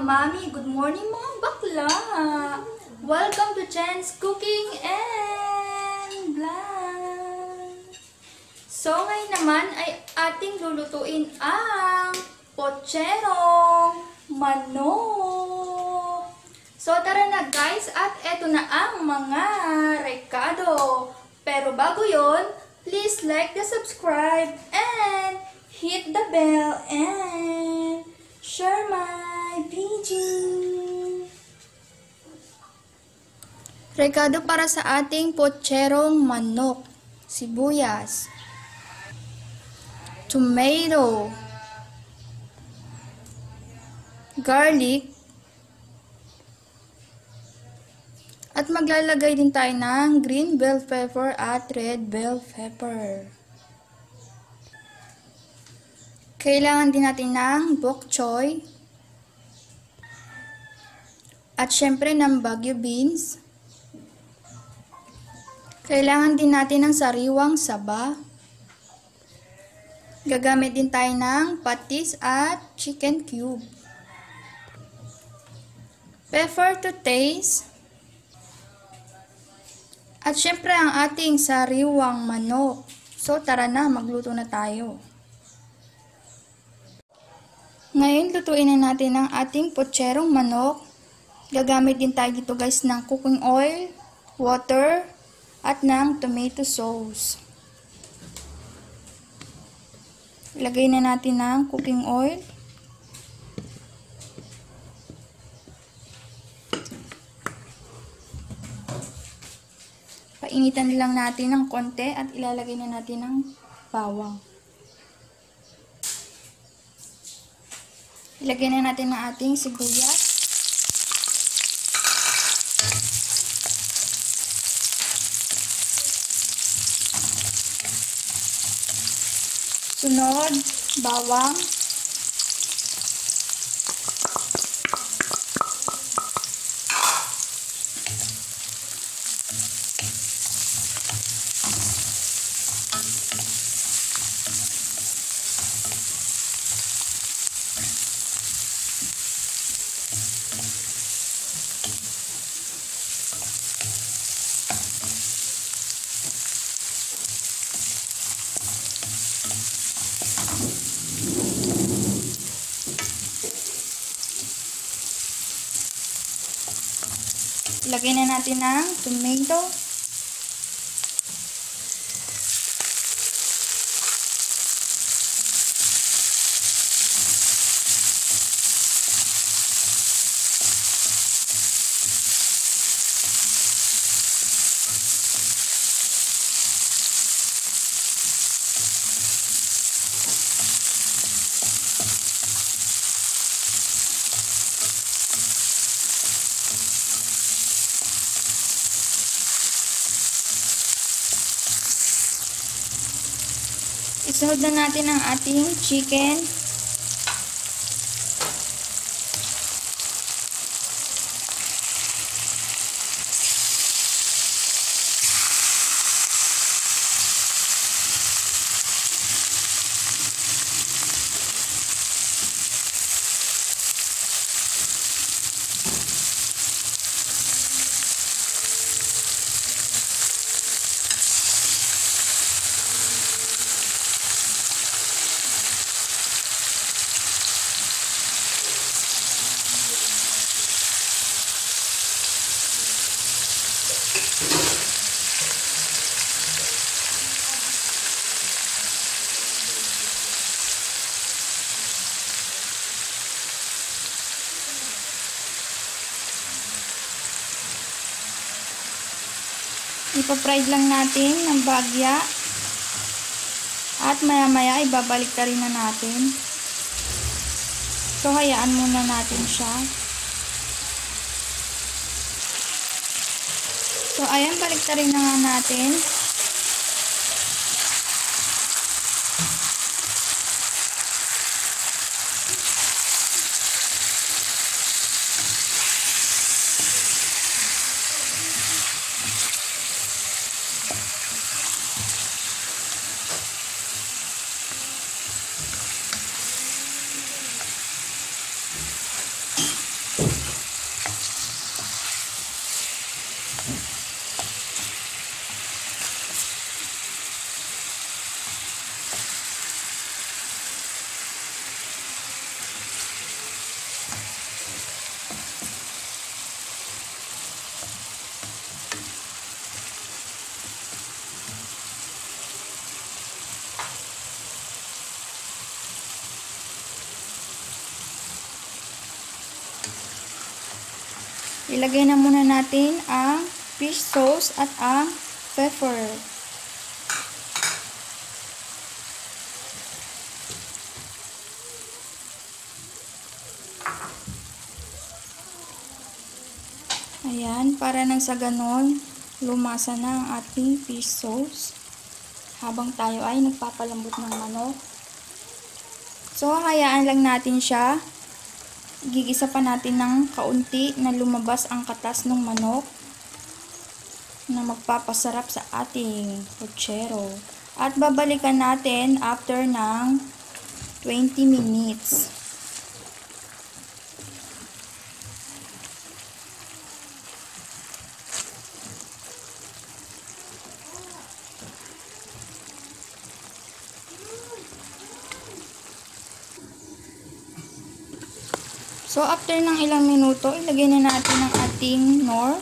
mami. Good morning mga bakla. Welcome to Jen's Cooking and Vlog. So ngayon naman ay ating lulutuin ang potcherong manok. So tara na guys, at eto na ang mga rekado. Pero bago yon, please like the subscribe and hit the bell and share my video. Rekado para sa ating potcherong manok: sibuyas, tomato, garlic, at maglalagay din tayo ng green bell pepper at red bell pepper. Kailangan din natin ng bok choy at syempre ng Baguio beans. Kailangan din natin ng sariwang saba. Gagamit din tayo ng patis at chicken cube. Pepper to taste. At syempre ang ating sariwang manok. So tara na, magluto na tayo. Ngayon, lutuin na natin ang ating potcherong manok. Gagamit din tayo dito guys ng cooking oil, water, at ng tomato sauce. Ilagay na natin ng cooking oil. Painitan lang natin ng konti at ilalagay na natin ng bawang. Ilagay na natin ang ating sibuyas. Sunod, bawang. Lagyan na natin ng tomato. Isunod na natin ang ating chicken. Ipa-fried lang natin ng bagya at maya-maya ibabalik na rin na natin. So hayaan muna natin siya. So ayan, balik na rin na nga natin. Ilagay na muna natin ang fish sauce at ang pepper. Ayan, para nang sa ganon, lumasa na ang ating fish sauce habang tayo ay nagpapalambot ng manok. So, hayaan lang natin siya. Gigisa pa natin ng kaunti na lumabas ang katas ng manok na magpapasarap sa ating puchero. At babalikan natin after ng 20 minutes. So, after ng ilang minuto, ilagay na natin ang ating nor.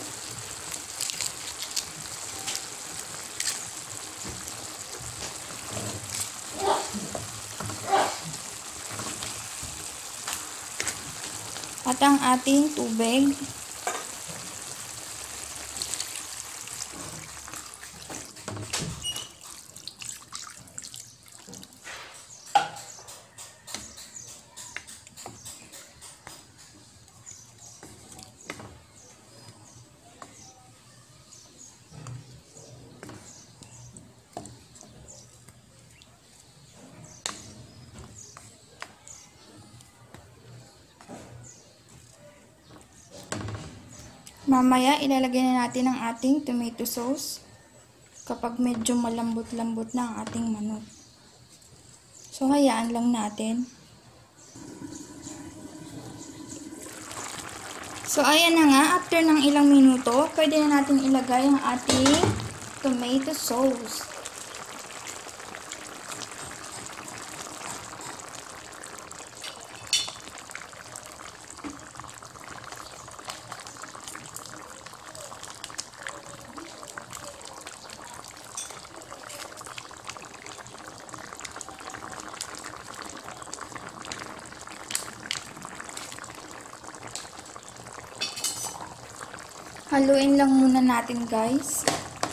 At ang ating tubig. Mamaya, ilalagay na natin ang ating tomato sauce kapag medyo malambot-lambot na ang ating manok. So, hayaan lang natin. So, ayan na nga. After ng ilang minuto, pwede na natin ilagay ang ating tomato sauce. Haluin lang muna natin, guys.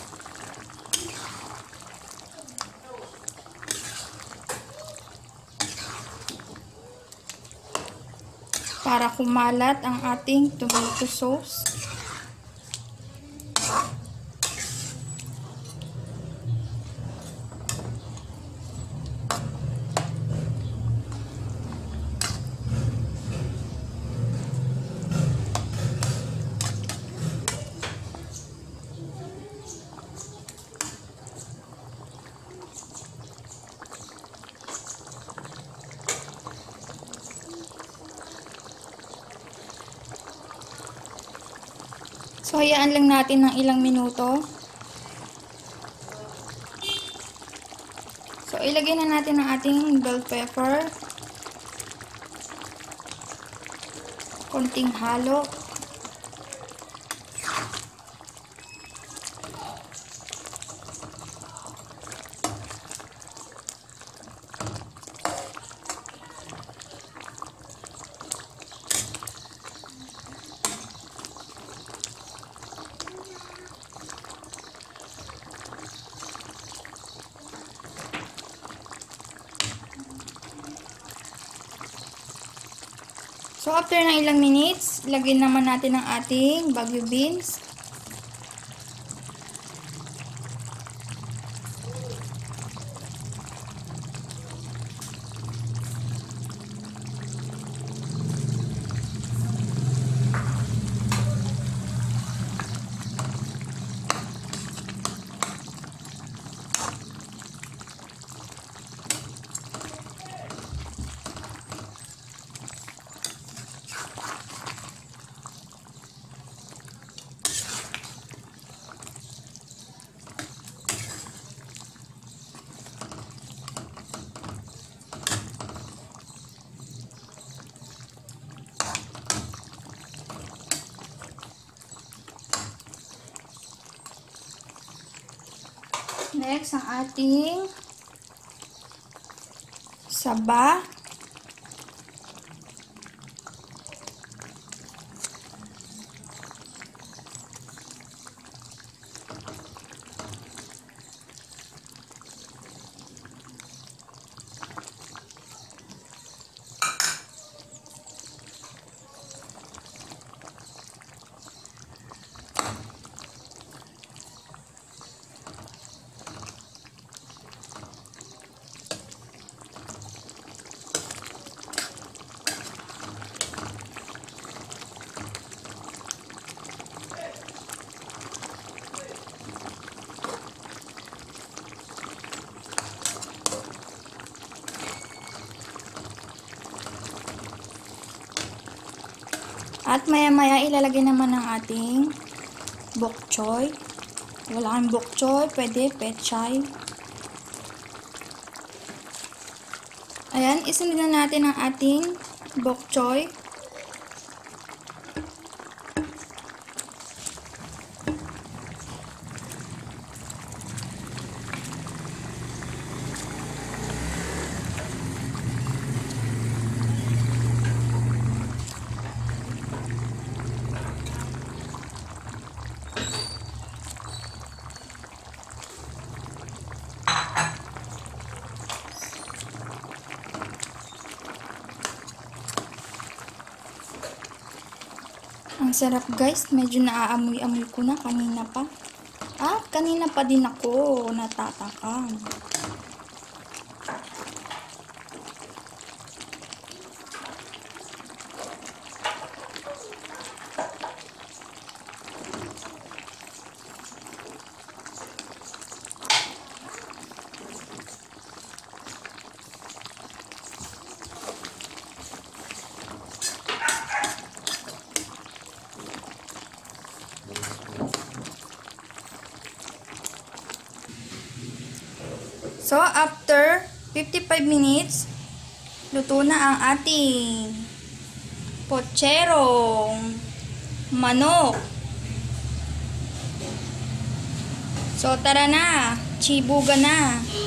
Para kumalat ang ating tomato sauce. So, hayaan lang natin ng ilang minuto. So, ilagay na natin ang ating bell pepper. Konting halo. So, after ng ilang minutes, lagyan naman natin ang ating Baguio beans. Next, ang ating saba. At maya-maya ilalagay naman ng ating bok choy. Wala kang bok choy, pwede pechay. Ayan, isunod na natin ang ating bok choy. Ang sarap guys, medyo naaamoy-amoy ko na kanina pa. At kanina pa din ako natatakam. So, after 55 minutes, luto na ang ating potcherong manok. So, tara na. Chibuga na.